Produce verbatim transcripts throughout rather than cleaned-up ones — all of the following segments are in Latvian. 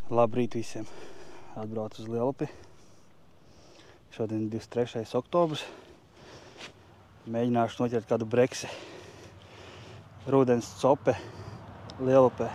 Labrīt visiem. Atbraucu uz Lielupi. Šodien divdesmit trešais oktobrs. Mēģināšu noķert kādu breksi. Rudens cope Lielupē.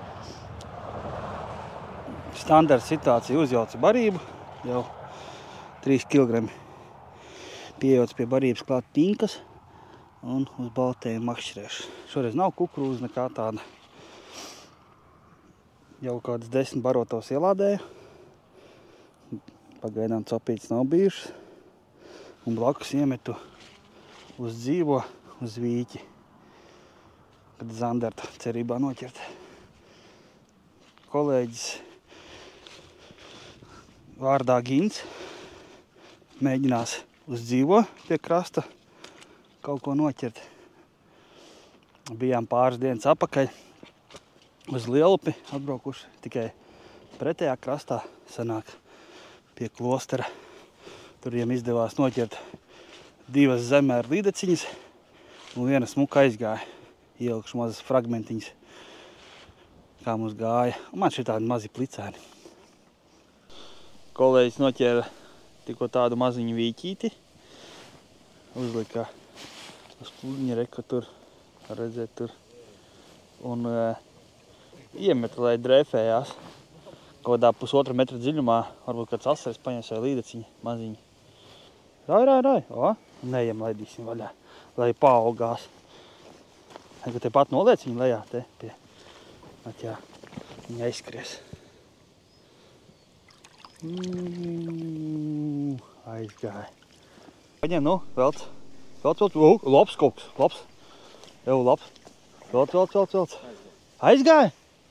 Standarta situācija, uzjaucu barību. Jau trīs kilogrami. Pieejauts pie barības klāt tinkas un uz baltēju makšķerēšu. Šoreiz nav kukurūza nekā tāda. Jau kādas desmit barotos ielādēju. Pagaidām copītes nav bijušas. Un blakus iemetu uz dzīvo, uz vīķi. Kad zandarta cerībā noķert. Kolēģis vārdā Gins mēģinās uz dzīvo pie krasta kaut ko noķert. Bijām pāris dienas apakaļ uz Lielupi atbraukuši, tikai pretējā krastā sanāk pie klostera. Tur viņiem izdevās noķert divas zemēra līdeciņas un viena smuka aizgāja. Ielikšu mazas fragmentiņas, kā mums gāja. Un man šī tādi mazi plicēni. Kolēģis noķēra tikko tādu maziņu vīķīti. Uzlika uz pluģiņa reka tur, redzēt tur. Un uh, iemeta, lai drēfējās. Kaut kādā pusotra metra dziļumā, varbūt kāds asaris paņems vai līdeciņa maziņa. Rai, rai, rai. O, neiem laidīsim vaļā, lai paaugās. Kad te pat noliec viņu lejā, te pie. At jā, viņa aizskries. Mm, aizgāja. Paņem, nu, velc. Velc, velc. O, labs kaut kas, labs. Jau, labs. Velc, velc, velc, velc. Aizgāja?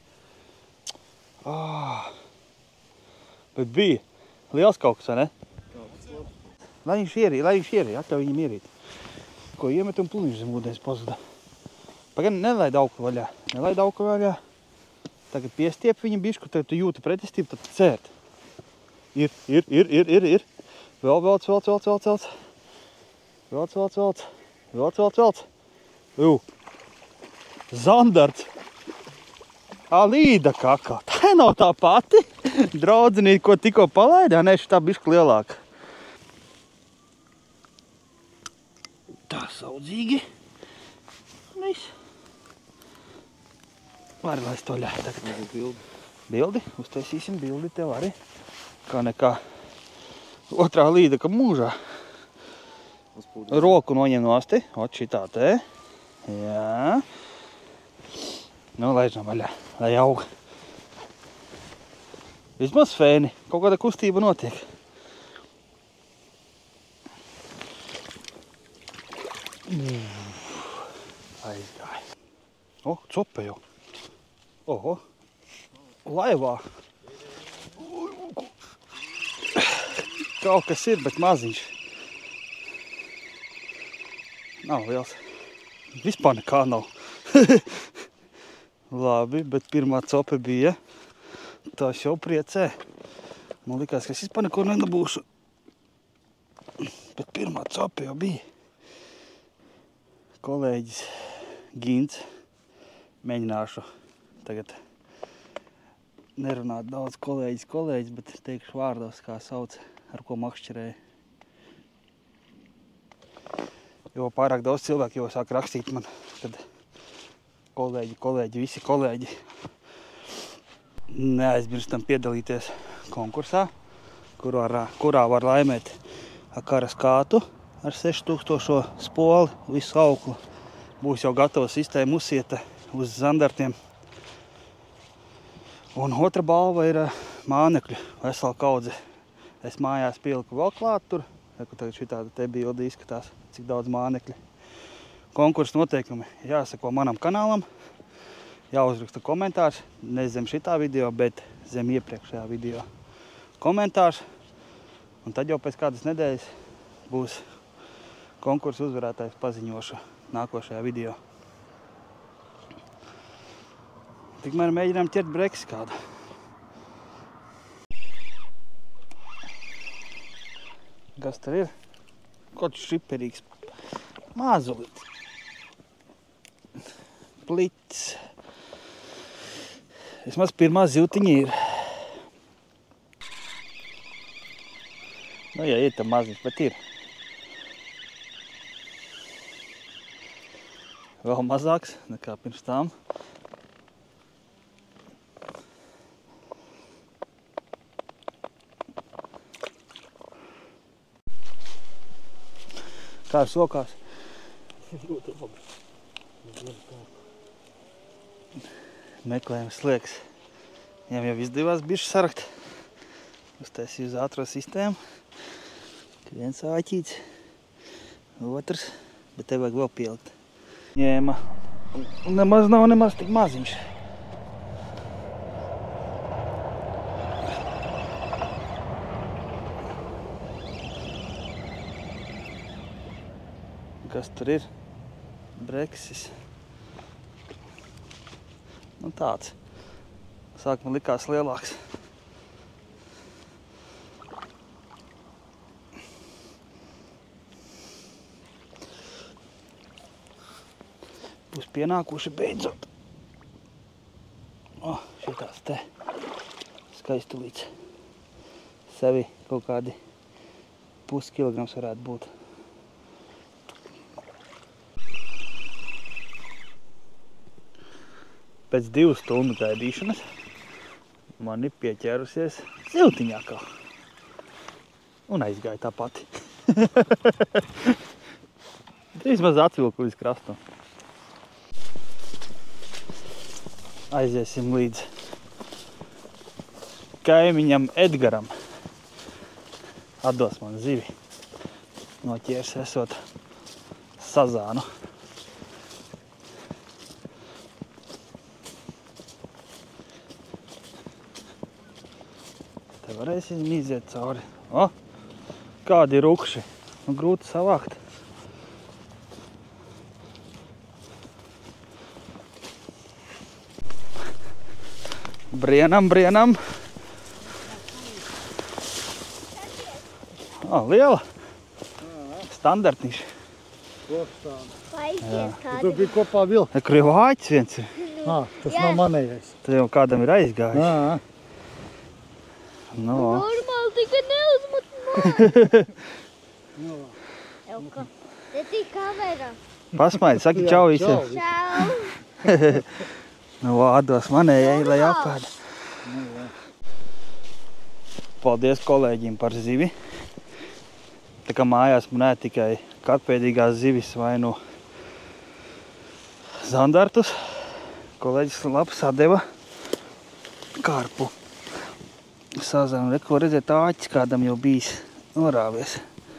Oh. Bet bija liels kaut kas, vai ne? Lai viņš ierī, lai viņš ierī, atļauj viņam ierīt. Ko iemet un pluņš zem ūdens pazuda. Pagaid, nelaid auku vaļā, nelaid auku vaļā. Tagad piestiep viņam bišku, tad tu jūti pretestību, tad cērt. Ir, ir, ir, ir, ir, ir. Vēl, velc, velc, velc, velc, velc. Velc, velc, velc. Velc, velc, velc. Jū. Zandarts. Alīda kakā. Tā nav tā pati. Draudzenīt, ko tikko palaidā. Nē, šitā bišku lielāka. Tā saudzīgi. Viss. Vari laist vaļā tagad. Bildi. Bildi? Uztaisīsim bildi tev arī. Kā nekā otrā līda, ka mūžā. Roku noņem nosti. Ot šitā te. Jā. Nu, laižam vaļā, lai aug. Vismaz fēni. Kaut kāda kustība notiek. Aizgāja. O, cope jau. Oho. Laivā. Kaut kas ir, bet maziņš. Nav liels. Vispār nekā nav. Labi, bet pirmā cope bija. Tas jau priecē. Man likās, ka es vispār neko nedabūšu. Bet pirmā cope jau bija. Kolēģis Gins. Mēģināšu tagad nerunāt daudz kolēģis, kolēģis, bet teikšu vārdos, kā sauc, ar ko makšķerēju. Jo pārāk daudz cilvēku jau sāk rakstīt man, kad kolēģi, kolēģi, visi kolēģi. Neaizmirstam piedalīties konkursā, kurā, kurā var laimēt kara skātu ar sešu tūkstošo spoli, visu auklu. Būs jau gatava sistēma uzsieta uz zandartiem. Un otra balva ir mānekļu, vesela kaudze. Es mājās pieliku vēl klāt tur, tagad šitāda te bildi izskatās, cik daudz mānekļi. Konkursa noteikumi jāsako manam kanālam, jāuzraksta komentārs, ne zem šitā video, bet zem iepriekšējā video komentārs. Un tad jau pēc kādas nedēļas būs konkursa uzvarētājs paziņošu nākošajā video. Tikmēr mēģinām ķert breksi kādu. Kas tur ir? Kaut šiperīgs mazulīts. Plits. Vismaz pirmā zivtiņa ir. Nu, ja ir tam maziņš, bet ir. Vēl mazāks nekā pirms tām. Kā ar sokās? Meklējam sliekas. Viņam jau izdevās bišķi sarakt. Uztaisīju uz ātro sistēmu. Viens āķīts, otrs, bet te vajag vēl pielikt. Ņēma. Nemaz nav nemaz tik maziņš. Kas tur ir? Breksis. Nu tāds. Sākumā likās lielāks. Būs pienākuši beidzot. O, šitās te skaistulīts. Sevi kaut kādi pus kilograms varētu būt. Pēc divu stundu gaidīšanas man ir pieķērusies siltiņā kā. Un aizgāja tā pati. Vismaz atvilku līdz krastam. Aiziesim līdz kaimiņam Edgaram. Atdos man zivi. Noķērs esot sazānu. Te varēsim iziet cauri. O, kādi rukši. Nu, grūti savākt. Brienam, brienam. O, liela. Standartniši. Tu biji kopā vilkt. Kur jau āķis viens ir. Ā, tas nav manējais. Te jau kādam ir aizgājis. Ā, No. Normāli tikai neuzmut no. Elka. Te tik kamera. Pasmaidi, saki čau visiem. Čau. Nu, atdos manējai, lai apēda. Paldies kolēģiem par zivi. Tā kā mājās man ēd tikai karpēdīgās zivis vai nu zandartus. Kolēģis labs atdeva karpu. Sazām, ko redzēt, āķis kādam jau bijis norāvies.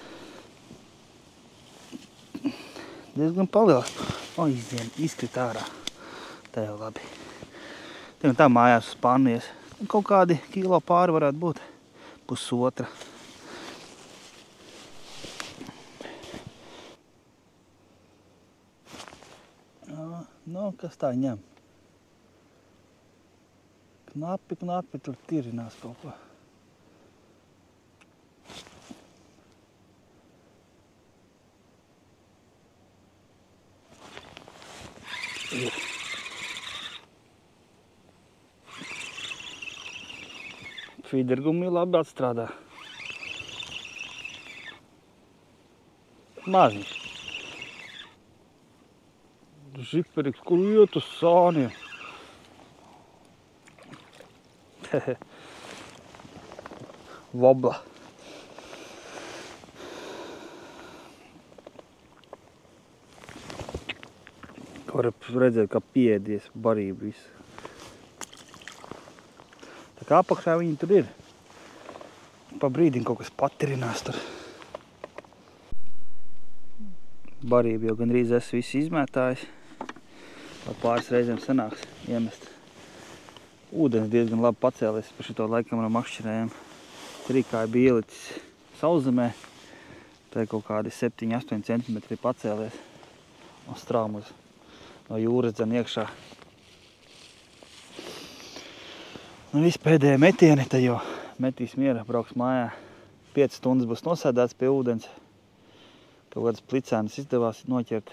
Diezgan paliels. O, izdien, izkrit ārā. Tā jau labi. Te un tā mājās uz pannies. Kaut kādi kilo pāri varētu būt. Pusotra. Nu, kas tā ņem? Knapi, knapi, tur tirinās kaut ko. Ir. Fīdergumi labi atstrādā. Maziņš. Žiperiks, kur iet uz sāniem. Vobla. Var redzēt, kā pieedies barību visu. Tā kā apakšā viņi tur ir. Pa brīdim kaut kas patirinās tur. Barību jau gandrīz esmu visu izmētājis. Vēl pāris reizēm sanāks iemest. Ūdens diezgan labi pacēlies par šito laikam no makšķerējiem. Trīkāja bija ielicis sauszemē. Tā ir kaut kādi septiņi astoņi centimetri pacēlies. Un strāmus no jūras dzen iekšā. Nu, visi pēdējie metieni, tad jau metīs miera, brauks mājā. piecas stundas būs nosēdēts pie ūdens. Kaut kādas plicēnas izdevās noķert.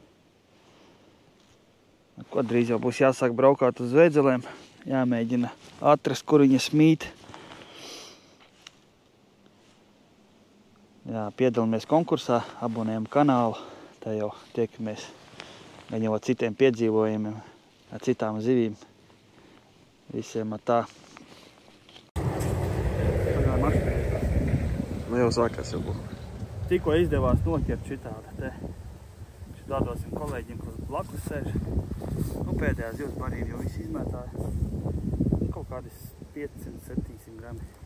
Ko drīz jau būs jāsāk braukāt uz Zveidzelēm. Jāmēģina atrast, kur viņa smīt. Jā, piedalāmies konkursā, abonējam kanālu. Tā jau tiekamies gan jau ar citiem piedzīvojumiem, ar citām zivīm. Visiem ar tā. Nu jau sākās jau būs. Tikko izdevās noķert šitādu te. Šitā dosim kolēģiem, kas blakus sēž. Nu, pēdējās zivs barība jau viss izmētāja. Kaut kādi piecsimt septiņsimt grami.